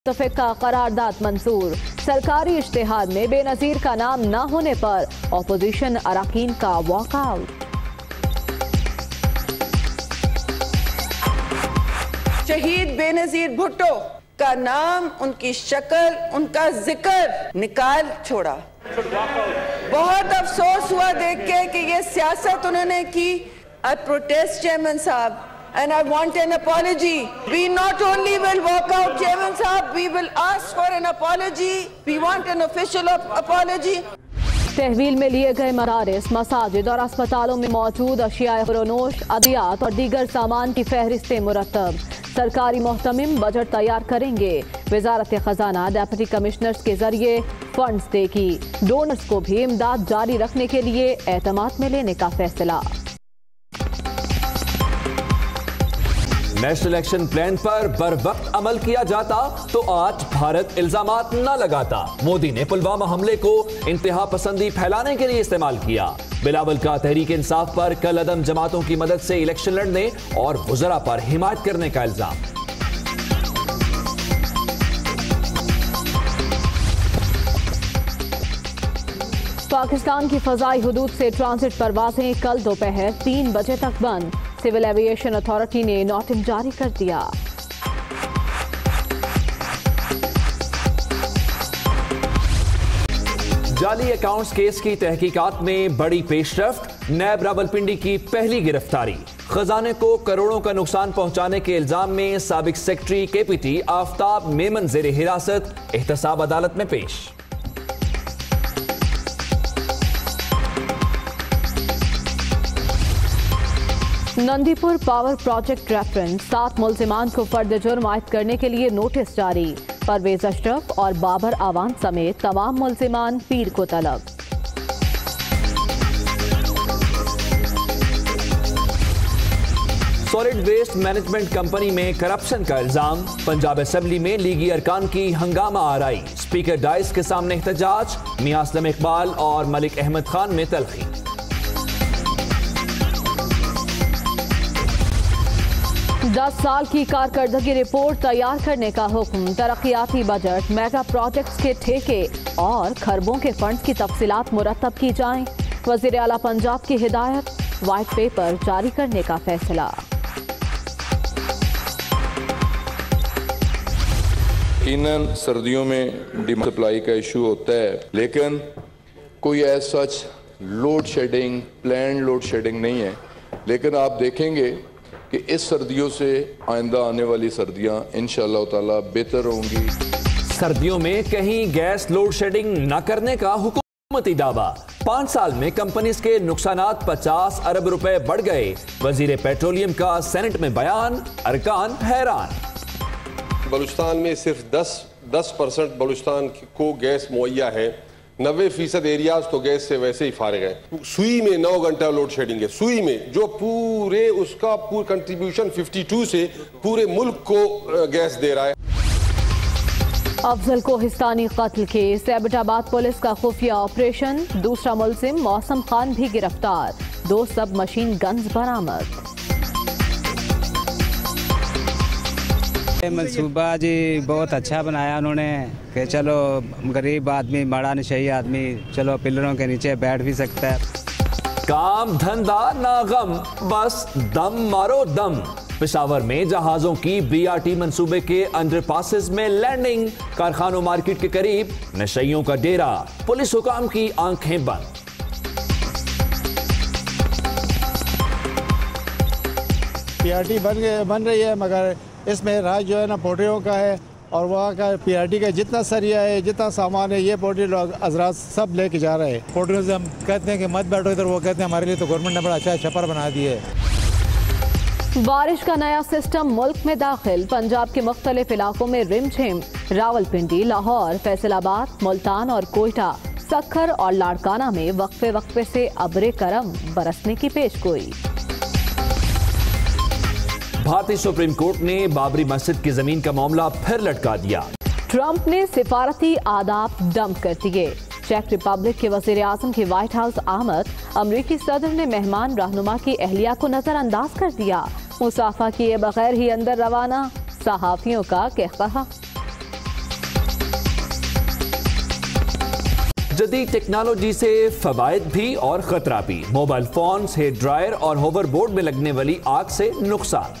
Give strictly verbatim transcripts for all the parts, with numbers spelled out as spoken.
मुत्तफ़िक़ का करारदाद मंजूर। सरकारी इश्तिहार में बेनज़ीर का नाम न होने पर अपोजिशन अरकान का वॉकआउट। शहीद बेनज़ीर भुट्टो का नाम, उनकी शक्ल, उनका जिक्र निकाल छोड़ा। बहुत अफसोस हुआ देख के कि ये सियासत उन्होंने की। आई प्रोटेस्ट चेयरमैन साहब and I want an apology. We not only will walk out, Chairman Sahab, we will ask for an apology. We want an official apology. तहवील में लिए गए मदारिस, मसाजिद और अस्पतालों में मौजूद अशियाए खुरोनोश, अदियात और दीगर सामान की फहरिस्तें मुरतब। सरकारी मोहतमिम बजट तैयार करेंगे। वजारत खजाना डेप्यूटी कमिश्नर्स के जरिए फंड्स देगी। डोनर्स को भी इमदाद जारी रखने के लिए एतमाद में लेने का फैसला। नेशनल एक्शन प्लान पर बर वक्त अमल किया जाता तो आज भारत इल्जामात न लगाता। मोदी ने पुलवामा हमले को इंतहा पसंदी फैलाने के लिए इस्तेमाल किया। बिलावल का तहरीक इंसाफ पर कल अदम जमातों की मदद से इलेक्शन लड़ने और वुज़रा पर हिमायत करने का इल्जाम। पाकिस्तान की फजाई हुदूद से ट्रांजिट परवाजें कल दोपहर तीन बजे तक बंद। सिविल एविएशन अथॉरिटी ने नोटिस जारी कर दिया। जाली अकाउंट्स केस की तहकीकात में बड़ी पेशरफ्त। नैब रावलपिंडी की पहली गिरफ्तारी। खजाने को करोड़ों का नुकसान पहुंचाने के इल्जाम में साबिक सेक्रेटरी केपीटी आफ्ताब मेमन जेर हिरासत एहतसाब अदालत में पेश। नंदीपुर पावर प्रोजेक्ट रेफरेंस, सात मुल्जिमान को फर्द जुर्म आयद करने के लिए नोटिस जारी। परवेज अशरफ और बाबर आवान समेत तमाम मुल्जिमान पीर को तलब। सॉलिड वेस्ट मैनेजमेंट कंपनी में करप्शन का इल्जाम। पंजाब असेंबली में लीगी अरकान की हंगामा आराई। स्पीकर डाइस के सामने एहतजाज। मियां असलम इकबाल और मलिक अहमद खान में तलखी। दस साल की कारकर्दगी रिपोर्ट तैयार करने का हुक्म। तरक्याती बजट, मेगा प्रोजेक्ट्स के ठेके और खरबों के फंड्स की तफसीलात मुरतब की जाएं। वजीर आला पंजाब की हिदायत, व्हाइट पेपर जारी करने का फैसला। यकीनन सर्दियों में डिमांड सप्लाई का इशू होता है, लेकिन कोई as such load shedding, plan load shedding नहीं है। लेकिन आप देखेंगे कि इस सर्दियों से आइंदा आने वाली सर्दियां इंशाअल्लाह ताला बेहतर होंगी। सर्दियों में कहीं गैस लोड शेडिंग न करने का हुकूमती दावा। पांच साल में कंपनीज के नुकसानात पचास अरब रुपए बढ़ गए। वजीर पेट्रोलियम का सेनेट में बयान। अरकान हैरान। बलूचिस्तान में सिर्फ दस दस परसेंट बलूचिस्तान को गैस मुहैया है। नब्बे फीसद एरियाज तो गैस से वैसे ही फारिग है। सुई में नौ घंटा लोड शेडिंग है। सुई में जो पूरे उसका पूरा कंट्रीब्यूशन बावन से पूरे मुल्क को गैस दे रहा है। अफजल कोहिस्तानी कत्ल केस, एबटाबाद पुलिस का खुफिया ऑपरेशन। दूसरा मुलजिम मौसम खान भी गिरफ्तार। दो सब मशीन गन्स बरामद। मनसूबा जी बहुत अच्छा बनाया उन्होंने कि चलो गरीब आदमी, बड़ा नशई आदमी चलो पिलरों के नीचे बैठ भी सकता है। काम धंधा ना गम, बस दम मारो दम। पेशावर में जहाजों की बीआरटी मंसूबे के अंडरपासेस में लैंडिंग। कारखानों मार्केट के करीब नशइयों का डेरा। पुलिस हुकाम की आंखें बंद। पीआरटी बन गए बन रही है, मगर इसमें राज जो है ना पोल्ट्रियों का है और वहाँ का पीआरटी का जितना सरिया है, जितना सामान है, ये पोल्ट्री लोग हजरात सब लेके जा रहे हैं। पोल्ट्रियों से हम कहते हैं कि मत बैठो इधर, वो कहते हैं हमारे लिए तो गवर्नमेंट ने बड़ा अच्छा छपर बना दिए। बारिश का नया सिस्टम मुल्क में दाखिल। पंजाब के मुख्तलिफ इलाकों में रिमझिम। रावलपिंडी, लाहौर, फैसलाबाद, मुल्तान और कोयटा, सक्खर और लाड़काना में वक्फे वक्फे से अबरे करम बरसने की पेशगोई। भारतीय सुप्रीम कोर्ट ने बाबरी मस्जिद की जमीन का मामला फिर लटका दिया। ट्रंप ने सिफारती आदाब डंप कर दिए। चेक रिपब्लिक के वजीर आजम की व्हाइट हाउस आमद। अमरीकी सदर ने मेहमान रहनुमा की अहलिया को नजरअंदाज कर दिया। मुसाफा किए बगैर ही अंदर रवाना। सहाफियों का कहकहा। जदीद टेक्नोलॉजी से फवायद भी और खतरा भी। मोबाइल फोन्स, हेयर ड्रायर और होवर बोर्ड में लगने वाली आग से नुकसान।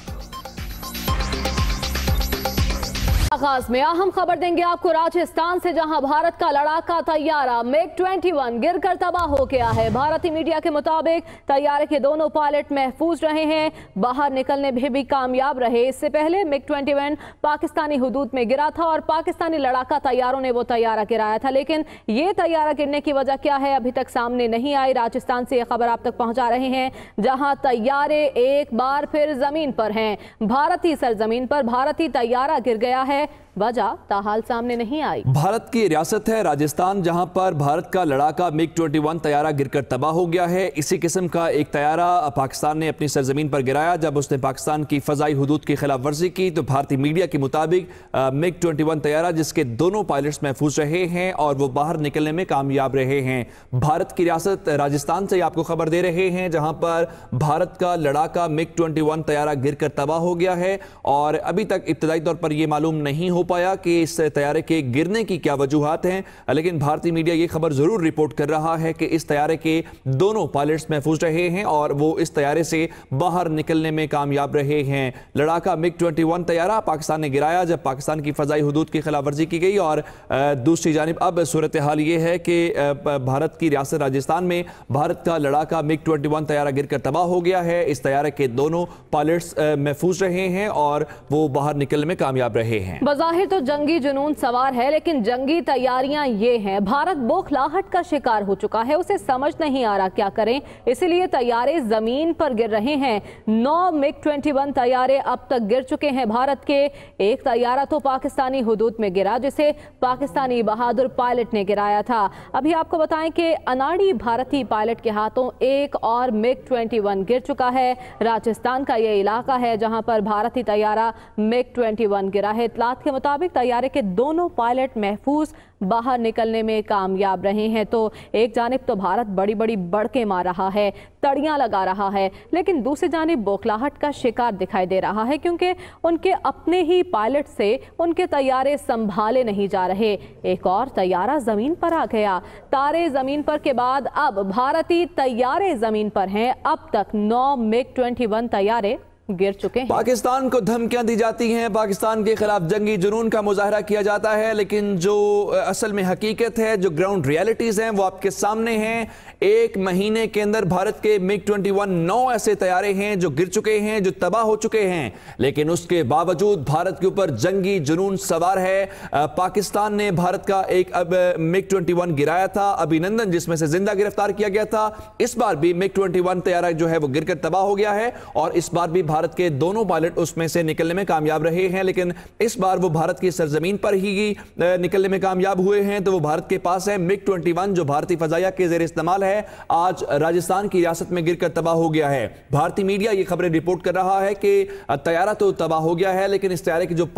आगाज में अहम खबर देंगे आपको राजस्थान से, जहां भारत का लड़ाका तैयारा मिग इक्कीस गिरकर तबाह हो गया है। भारतीय मीडिया के मुताबिक तैयारे के दोनों पायलट महफूज रहे हैं, बाहर निकलने में भी कामयाब रहे। इससे पहले मिग इक्कीस पाकिस्तानी हुदूद में गिरा था और पाकिस्तानी लड़ाका तैयारों ने वो तैयारा गिराया था, लेकिन ये तैयारा गिरने की वजह क्या है अभी तक सामने नहीं आई। राजस्थान से ये खबर आप तक पहुंचा रहे हैं, जहां तैयारे एक बार फिर जमीन पर हैं। भारतीय सरजमीन पर भारतीय तैयारा गिर गया है, वजह ताहाल सामने नहीं आई। भारत की रियासत है राजस्थान, जहां पर भारत का लड़ाका मिग इक्कीस तैयारा गिरकर तबाह हो गया है। इसी किस्म का एक तैयारा पाकिस्तान ने अपनी सरजमीन पर गिराया जब उसने पाकिस्तान की फजाई हुदूद की खिलाफ वर्जी की। तो भारतीय मीडिया के मुताबिक मिग इक्कीस तैयारा जिसके दोनों पायलट्स महफूज रहे हैं और वो बाहर निकलने में कामयाब रहे हैं। भारत की रियासत राजस्थान से आपको खबर दे रहे हैं, जहां पर भारत का लड़ाका मिग इक्कीस तैयारा गिरकर तबाह हो गया है और अभी तक इब्तदाई तौर पर यह मालूम नहीं हो पाया कि इस तैयारे के गिरने की क्या वजूहात हैं, लेकिन भारतीय मीडिया ये खबर जरूर रिपोर्ट कर रहा है कि इस तैयारे के दोनों पायलट्स महफूज रहे हैं और वो इस तैयारे से बाहर निकलने में कामयाब रहे हैं। लड़ाका मिग इक्कीस तैयारा पाकिस्तान ने गिराया जब पाकिस्तान की फजाई हुदूद की खिलाफ वर्जी की गई और दूसरी जानिब अब सूरत हाल ये है कि भारत की रियासत राजस्थान में भारत का लड़ाका मिग इक्कीस तैयारा गिरकर तबाह हो गया है। इस तैयारे के दोनों पायलट्स महफूज रहे हैं और वो बाहर निकलने में कामयाब रहे हैं। बज़ाहिर तो जंगी जुनून सवार है, लेकिन जंगी तैयारियां ये हैं। भारत बौखलाहट का शिकार हो चुका है, उसे समझ नहीं आ रहा क्या करें, इसलिए तैयारे जमीन पर गिर रहे हैं। नौ मिग इक्कीस तैयारे अब तक गिर चुके हैं भारत के। एक तैयारा तो पाकिस्तानी हुदूद में गिरा जिसे पाकिस्तानी बहादुर पायलट ने गिराया था। अभी आपको बताएं कि अनाड़ी भारतीय पायलट के हाथों एक और मिग इक्कीस गिर चुका है। राजस्थान का यह इलाका है जहां पर भारतीय तैयारा मिग इक्कीस गिरा है। इत्तलात के मुताबिक तैयारे के दोनों पायलट महफूज बाहर निकलने में कामयाब रहे हैं। तो एक जानिब तो भारत बड़ी बड़ी बड़के मार रहा है, तड़ियां लगा रहा है, लेकिन दूसरी जानिब बौखलाहट का शिकार दिखाई दे रहा है क्योंकि उनके अपने ही पायलट से उनके तैयारे संभाले नहीं जा रहे। एक और तैयारा जमीन पर आ गया। तारे जमीन पर के बाद अब भारतीय तैयारे जमीन पर हैं। अब तक नौ मिग इक्कीस तैयारे गिर चुके हैं। पाकिस्तान को धमकियां दी जाती हैं, पाकिस्तान के खिलाफ जंगी जुनून का मुजाहरा किया जाता है, लेकिन जो असल में हकीकत है, जो ग्राउंड रियलिटीज हैं वो आपके सामने हैं। एक महीने के अंदर भारत के मिग इक्कीस नौ ऐसे तैयारे हैं जो गिर चुके हैं, जो तबाह हो चुके हैं, लेकिन उसके बावजूद भारत के ऊपर जंगी जुनून सवार है। पाकिस्तान ने भारत का एक अब मिग इक्कीस गिराया था, अभिनंदन, जिसमें से जिंदा गिरफ्तार किया गया था। इस बार भी मिग इक्कीस तैयारा जो है वो गिरकर तबाह हो गया है और इस बार भी भारत के दोनों पायलट उसमें से निकलने में कामयाब रहे हैं, लेकिन इस बार वो भारत की सरजमीन पर ही निकलने में कामयाब हुए हैं। तो वो भारत के पास है मिग इक्कीस जो भारतीय फजाइया के जेर इस्तेमाल है, आज राजस्थान की रियासत में गिरकर तबाह हो गया है। भारतीय मीडिया ये खबरें रिपोर्ट कर रहा है कि तैयारा तो तबाह हो गया है, लेकिन इस तैयारे की जो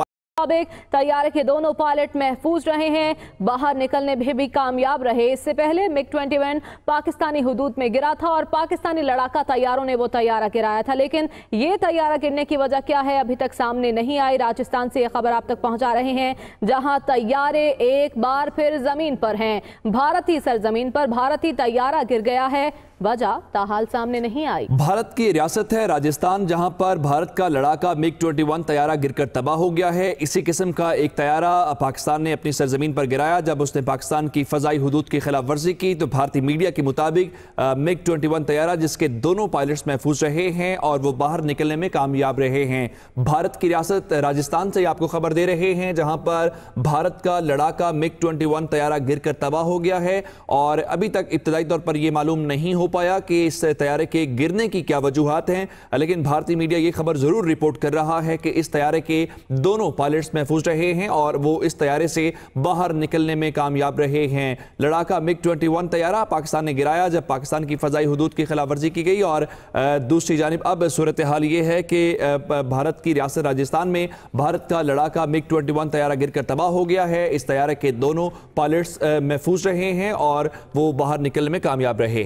तैयारे के दोनों पायलट महफूज रहे हैं, बाहर निकलने में भी कामयाब रहे। इससे पहले मिग इक्कीस पाकिस्तानी हुदूद में गिरा था और पाकिस्तानी लड़ाका तैयारों ने वो तैयारा गिराया था, लेकिन ये तैयारा गिरने की वजह क्या है अभी तक सामने नहीं आई। राजस्थान से ये खबर आप तक पहुंचा रहे हैं, जहां तैयारे एक बार फिर जमीन पर हैं। भारतीय सरजमीन पर भारतीय तैयारा गिर गया है, वजह ताहाल सामने नहीं आई। भारत की रियासत है राजस्थान, जहां पर भारत का लड़ाका मिग इक्कीस तैयारा गिरकर तबाह हो गया है। इसी किस्म का एक तैयारा पाकिस्तान ने अपनी सरजमीन पर गिराया जब उसने पाकिस्तान की फजाई हुदूद की खिलाफ वर्जी की। तो भारतीय मीडिया के मुताबिक मिग इक्कीस तैयारा जिसके दोनों पायलट्स महफूज रहे हैं और वो बाहर निकलने में कामयाब रहे हैं। भारत की रियासत राजस्थान से आपको खबर दे रहे हैं, जहां पर भारत का लड़ाका मिग इक्कीस तैयारा गिरकर तबाह हो गया है और अभी तक इब्तदाई तौर पर यह मालूम नहीं हो पाया कि इस तैयारे के गिरने की क्या वजूहात हैं, लेकिन भारतीय मीडिया ये खबर जरूर रिपोर्ट कर रहा है कि इस तैयारे के दोनों पायलट्स महफूज रहे हैं और वो इस तैयारे से बाहर निकलने में कामयाब रहे हैं। लड़ाका मिग इक्कीस तैयारा पाकिस्तान ने गिराया जब पाकिस्तान की फजाई हुदूद की खिलाफ वर्जी की गई और दूसरी जानिब अब सूरत हाल ये है कि भारत की रियासत राजस्थान में भारत का लड़ाका मिग इक्कीस तैयारा गिरकर तबाह हो गया है। इस तैयारे के दोनों पायलट्स महफूज रहे हैं और वो बाहर निकलने में कामयाब रहे हैं।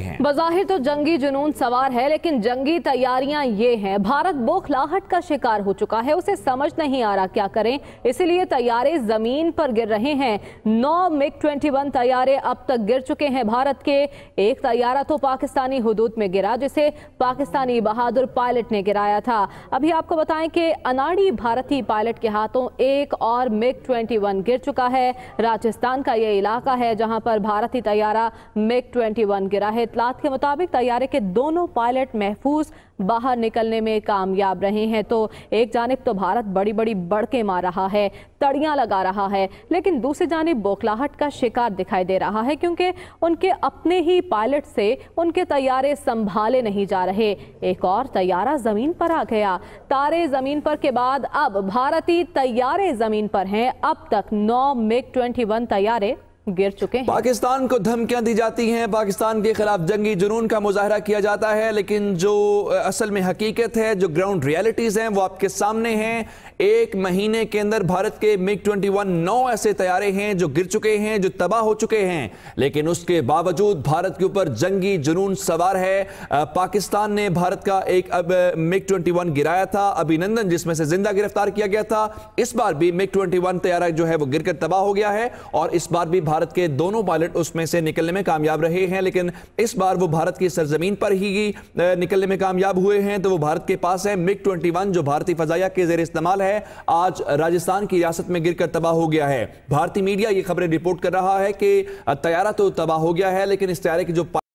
बज़ाहिर तो जंगी जुनून सवार है, लेकिन जंगी तैयारियां ये हैं। भारत बौखलाहट का शिकार हो चुका है, उसे समझ नहीं आ रहा क्या करें, इसलिए तैयारे जमीन पर गिर रहे हैं। नौ मिग इक्कीस तैयारे अब तक गिर चुके हैं भारत के। एक तैयारा तो पाकिस्तानी हुदूद में गिरा, जिसे पाकिस्तानी बहादुर पायलट ने गिराया था। अभी आपको बताएं कि अनाड़ी भारतीय पायलट के हाथों एक और मिग इक्कीस गिर चुका है। राजस्थान का ये इलाका है जहां पर भारतीय तैयारा मिग इक्कीस गिरा है। इत्तलात के मुताबिक तैयारे के दोनों पायलट महफूज बाहर निकलने में कामयाब रहे हैं। तो एक जानिब तो भारत बड़ी बड़ी बड़के मार रहा है, तड़ियां लगा रहा है, लेकिन दूसरी जानिब बौखलाहट का शिकार दिखाई दे रहा है, क्योंकि उनके अपने ही पायलट से उनके तैयारे संभाले नहीं जा रहे। एक और तैयारा जमीन पर आ गया। तारे जमीन पर के बाद अब भारतीय तैयारे जमीन पर हैं। अब तक नौ मिग इक्कीस तैयारे गिर चुके हैं। पाकिस्तान को धमकियां दी जाती हैं, पाकिस्तान के खिलाफ जंगी जुनून का मुजाहरा किया जाता है, लेकिन जो असल में हकीकत है, जो ग्राउंड रियलिटीज हैं, वो आपके सामने हैं। एक महीने के अंदर भारत के मिग इक्कीस नौ ऐसे तैयारे हैं जो गिर चुके हैं, जो तबाह हो चुके हैं, लेकिन उसके बावजूद भारत के ऊपर जंगी जुनून सवार है। पाकिस्तान ने भारत का एक अब मिग इक्कीस गिराया था, अभिनंदन, जिसमें से जिंदा गिरफ्तार किया गया था। इस बार भी मिग इक्कीस तैयारा जो है वो गिरकर तबाह हो गया है, और इस बार भी भारत के दोनों पायलट उसमें से निकलने में कामयाब रहे हैं, लेकिन इस बार वो भारत की सरजमीन पर ही निकलने में कामयाब हुए हैं। तो वो भारत के पास है मिग इक्कीस, जो भारतीय फजाइया के जेर इस्तेमाल है, आज राजस्थान की रियासत में गिरकर तबाह हो गया है। भारतीय मीडिया ये खबरें रिपोर्ट कर रहा है कि तैयारा तो तबाह हो गया है, लेकिन इस तैयारे की जो